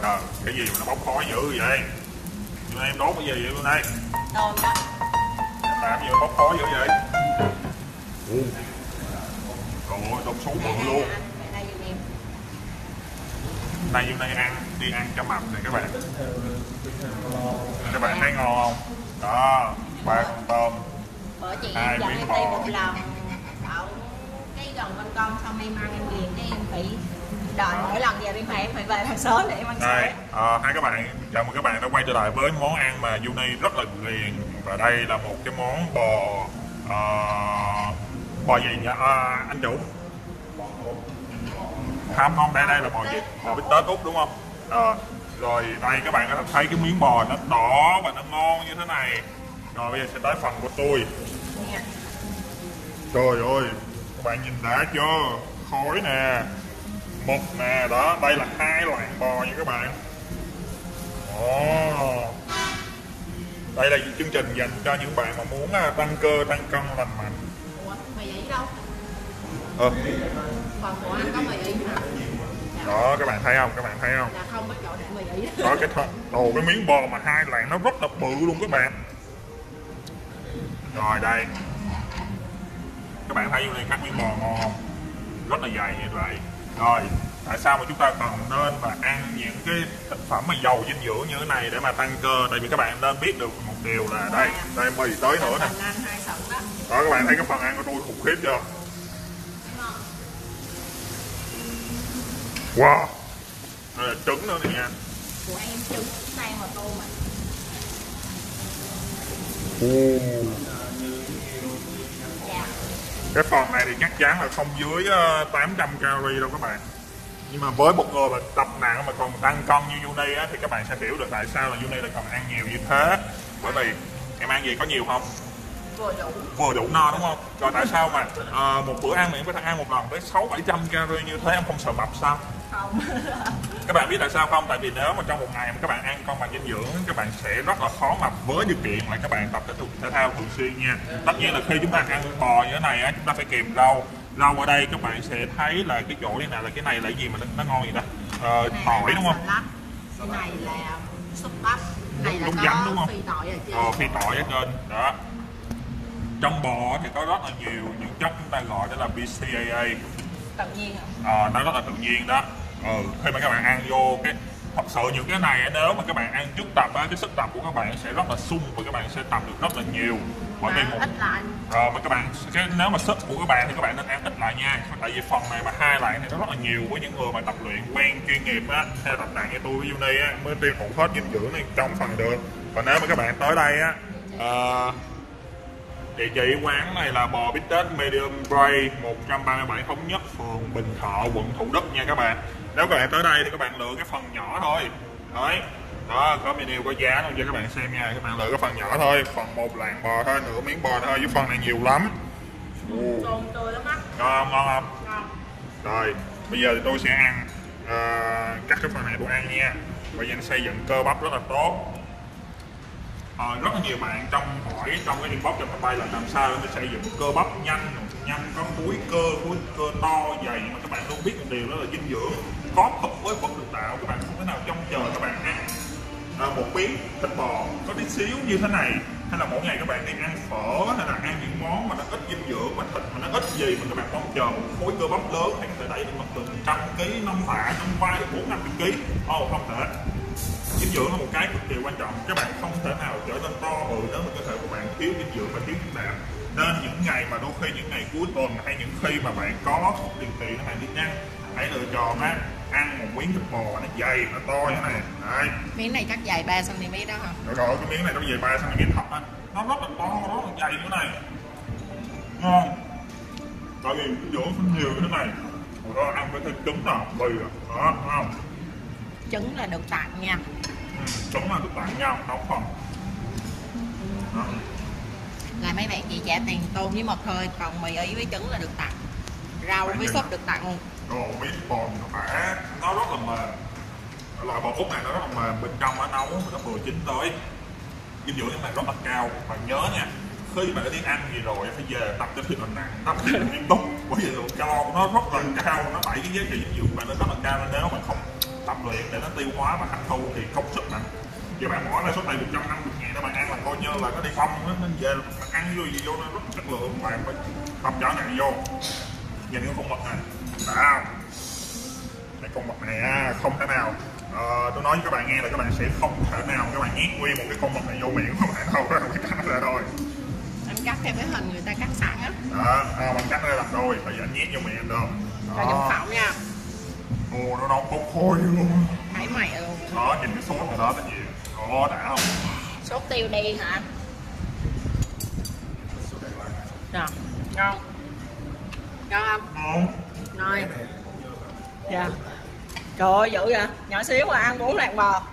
Cái gì mà nó bốc khói dữ vậy? Nhưng mà em đốt cái gì vậy luôn đây? Tôm đó. Em làm gì mà bốc khói dữ vậy? Trời ơi, đốt xuống bự luôn. Đây vô đây ăn, đi ăn cho mập này các bạn. Các bạn thấy ngon không? Đó, 3 con tôm. Bữa chị Hai dẫn miếng em bò. đi một lần đậu cái gần con xong em ăn em ghiền cái em phải đợi mỗi lần về em phải về thật sớm để em ăn Đây, sớm. hai các bạn, chào mừng các bạn đã quay trở lại với món ăn mà Uni rất là ghiền. Và đây là một cái món bò bò gì nhỉ? Anh chủ không, đây là bò gì? Bò bít tết Úc đúng không? Rồi đây các bạn có thể thấy cái miếng bò nó đỏ và nó ngon như thế này. Rồi bây giờ sẽ tới phần của tôi. Trời ơi, các bạn nhìn đã chưa? Khói nè, mực nè, đó, đây là 2 loại bò nha các bạn. Đây là chương trình dành cho những bạn mà muốn tăng cơ, tăng cân lành mạnh. Ủa, mì ý đâu? Phần của anh có mì ý hả? Đó, các bạn thấy không? Các bạn thấy không? Là không có chỗ để mì ý. Đó, cái miếng bò mà 2 loại nó rất là bự luôn các bạn. Rồi đây, các bạn thấy này cắt miếng bò ngon không? Rất là dày như vậy. Rồi, tại sao mà chúng ta cần nên và ăn những cái thực phẩm mà giàu dinh dưỡng như thế này để mà tăng cơ? Tại vì các bạn nên biết được một điều là đây mì tới nữa nè. Đó, các bạn thấy cái phần ăn của tôi khủng khiếp chưa? Wow, đây là trứng nữa nè nha. Của em trứng tan vào tôm mà. Cái phần này thì chắc chắn là không dưới 800 calorie đâu các bạn. Nhưng mà với một người mà tập nặng mà còn tăng cân như Uni á, thì các bạn sẽ hiểu được tại sao là Uni lại cần ăn nhiều như thế. Bởi vì em ăn gì có nhiều không? Vừa đủ no đúng không? Rồi tại sao mà một bữa ăn mà em có thể ăn một lần tới 600-700 calorie như thế, em không sợ mập sao? Không. Các bạn biết tại sao không? Tại vì nếu mà trong một ngày mà các bạn ăn con bằng dinh dưỡng, các bạn sẽ rất là khó mập với điều kiện là các bạn tập thể thao thường xuyên nha. Tất nhiên là khi chúng ta ăn bò như thế này á, chúng ta phải kèm rau. Rau ở đây các bạn sẽ thấy là cái chỗ này là cái này là cái gì mà nó ngon vậy ta? Tỏi đúng không? Cái này là súp bắp. Này là có giấm đúng không? Phi tỏi ở trên. Phi tỏi ở trên. Đó. Trong bò thì có rất là nhiều những chất chúng ta gọi đó là BCAA. Tự nhiên hả? Nó rất là tự nhiên đó. Khi mà các bạn ăn vô cái thật sự những cái này nếu mà các bạn ăn trước tập á, cái sức tập của các bạn sẽ rất là sung và các bạn sẽ tập được rất là nhiều. Bởi vì ít lại. Mà các bạn nếu mà sức của các bạn thì các bạn nên ăn ít lại nha. Tại vì phần này mà 2 loại thì nó rất là nhiều với những người mà tập luyện quen chuyên nghiệp á, hay là tập nặng như tôi với Uni á, mới tiêu thụ hết dinh dưỡng này trong phần được. Còn nếu mà các bạn tới đây á, địa chỉ quán này là bò bít tết medium rare 137 Thống Nhất, phường Bình Thọ, quận Thủ Đức nha các bạn. Nếu các bạn tới đây thì các bạn lựa cái phần nhỏ thôi. Đấy. Đó, có menu có giá luôn cho các bạn xem nha. Các bạn lựa cái phần nhỏ thôi, phần một lạng bò thôi, nửa miếng bò thôi, chứ phần này nhiều lắm. Tôm tươi lắm á. Ngon không? Ngon. Rồi, bây giờ thì tôi sẽ ăn cắt cái phần này tôi ăn nha. Bây giờ nó xây dựng cơ bắp rất là tốt. Rất là nhiều bạn hỏi trong cái inbox cho bay là làm sao để xây dựng cơ bắp nhanh có khối cơ to dày, mà các bạn luôn biết một điều đó là dinh dưỡng có thật với vật được tạo. Các bạn không thể nào trông chờ các bạn ăn một miếng thịt bò có tí xíu như thế này, hay là mỗi ngày các bạn đi ăn phở hay là ăn những món mà nó ít dinh dưỡng mà thịt mà nó ít gì mà các bạn mong chờ một khối cơ bắp lớn hay có thể đẩy được từ 100 kg, 5 tạ, 5 vai được 4-50 kg. Không thể. Dinh dưỡng là một cái cực kỳ quan trọng. Các bạn không thể nào trở nên to bự nếu mà cơ thể của bạn thiếu dinh dưỡng và thiếu chất đạm. Nên những ngày mà đôi khi những ngày cuối tuần hay những khi mà bạn có tiền tiền các bạn đi ăn, hãy lựa chọn ăn một miếng thịt bò nó dày, nó to như thế này. Đấy. Miếng này chắc dài 3 cm đó hả? Rồi cái miếng này nó dày 3 cm thật á. Nó rất là to, rất là dày như thế này. Ngon. Tại vì dinh dưỡng không nhiều như thế này. Rồi ăn với thêm trứng nào, bì rồi. Đó, đúng không? Trứng là được tặng nha. Trứng là được tặng nhau, không phần. Là mấy bạn chỉ trả tiền tôm với mực thôi, còn mì ý với trứng là được tặng. Rau với súp được tặng luôn. Miếng bò nó rất là mềm. Loại bò Úc này nó rất là mềm, bên trong nó nấu nó vừa chín tới. Dinh dưỡng này rất là cao. Và nhớ nha, khi mà đã đi ăn gì rồi phải về tập cho thiệt là nặng, tập thiệt là nghiêm túc. Bởi vì lượng calo của nó rất là cao, nó đẩy cái giá trị dinh dưỡng của bạn nó rất là cao, nên nếu mà không tập tập luyện để nó tiêu hóa và hấp thu thì công sức nè. Giờ bạn bỏ ra số tiền 150.000 để bạn ăn là coi như là nó đi bông đó, nên về bạn ăn vô gì vô nó rất chất lượng, bạn phải tập trở này vô. Nhìn cái con mực này đã, cái con mực này không thể nào tôi nói với các bạn nghe là các bạn sẽ không thể nào các bạn nhét nguyên một cái con mực này vô miệng của bạn đâu, các bạn phải cắt ra thôi. Anh cắt theo cái hình người ta cắt sẵn á. Đó, bạn cắt ra làm đôi, bây giờ anh nhét vô miệng anh được. Rồi dùng phỏng nha. Ồ, nó nóng bốc khôi luôn. Thấy mày luôn. Đó, nhìn cái sốt này đó cái gì. Đó, đã không? Sốt tiêu đen hả? Rồi, ngon. Ngon không? Ngon. Rồi. Dạ. Trời ơi, dữ vậy? Nhỏ xíu mà ăn 4 lạng bò.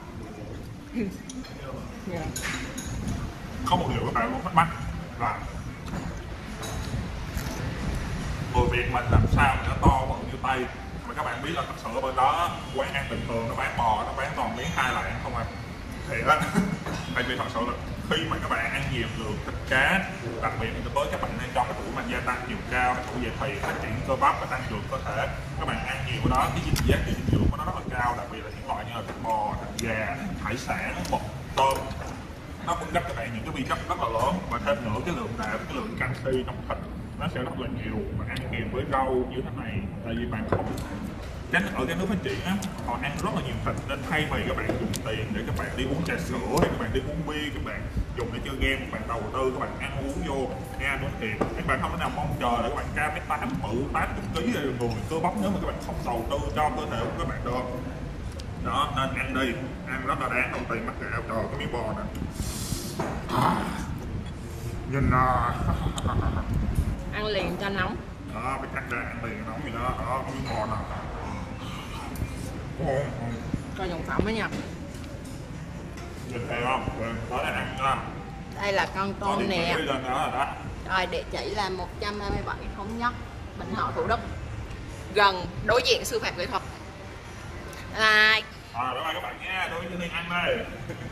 Dạ. Có một điều các bạn cũng thắc mắc là người Việt mình làm sao mà nó to bự như Tây, mà các bạn biết là thật sự ở bên đó quán ăn bình thường nó bán bò nó bán toàn miếng 2 lạng không à. Thì á, tại vì thật sự là khi mà các bạn ăn nhiều lượng thịt cá, đặc biệt là tới các bạn đang trong cái tuổi mà gia tăng chiều cao, cái tuổi dậy thì phát triển cơ bắp và tăng trưởng cơ thể, các bạn ăn nhiều cái đó cái giá trị dinh dưỡng của nó rất là cao, đặc biệt là những loại như là thịt bò, thịt gà, hải sản, mực, tôm, nó cung cấp cho bạn những cái vi chất rất là lớn, và thêm nữa cái lượng đạm, cái lượng canxi trong thịt nó sẽ rất là nhiều, và ăn kèm với rau như thế này, tại vì bạn không ở các nước phát triển á, họ ăn rất là nhiều thịt, nên thay vì các bạn dùng tiền để các bạn đi uống trà sữa hay các bạn đi uống bia, các bạn dùng để chơi game, các bạn đầu tư, các bạn ăn uống vô nghe nói thiệt, các bạn không thể nào mong chờ để các bạn cao 1m8 bự 80 kg người cơ bắp nếu mà các bạn không đầu tư cho cơ thể của các bạn được. Đó, nên ăn đi, ăn rất là đáng đồng tiền mắc gạo. Trời, cái miếng bò nè, nhìn Ăn liền cho nóng. đó, phải cắt ra ăn liền nóng gì đó. Đó, cái miếng bò nè, ngon. Coi dùng phỏng với nha. Nhìn thấy không? Đó là ăn nha. Đây là con Có tôm địa nè. chỉ lên đó rồi đó. Rồi địa chỉ là 127 Thống Nhất, Bình Thọ, Thủ Đức, gần đối diện sư phạm kỹ thuật. Bye. Bye bye các bạn nha, đối với Thiên ăn đây.